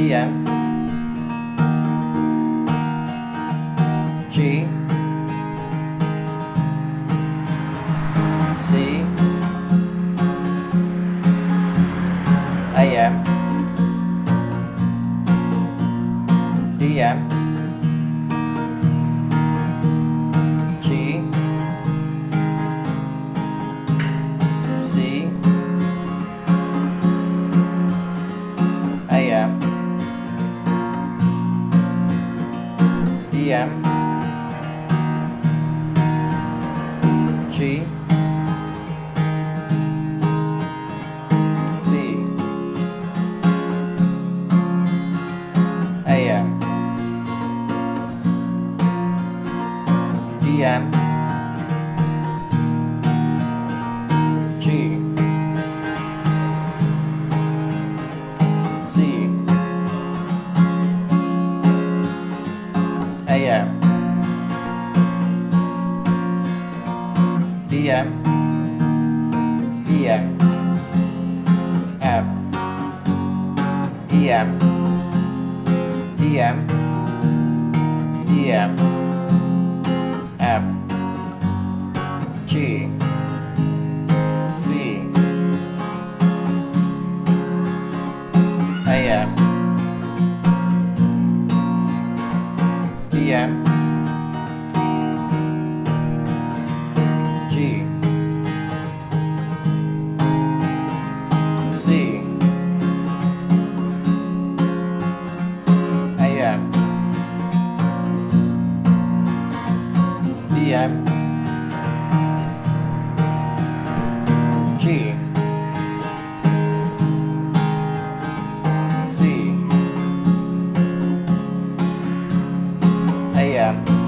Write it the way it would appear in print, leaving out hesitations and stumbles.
DM, G, C, AM, DM, G, C, AM, DM, G, C, AM, DM, G, C, AM, DM, EM, F, EM, DM, EM, F, G, C, AM, DM, G, C, AM, DM, G, C, AM,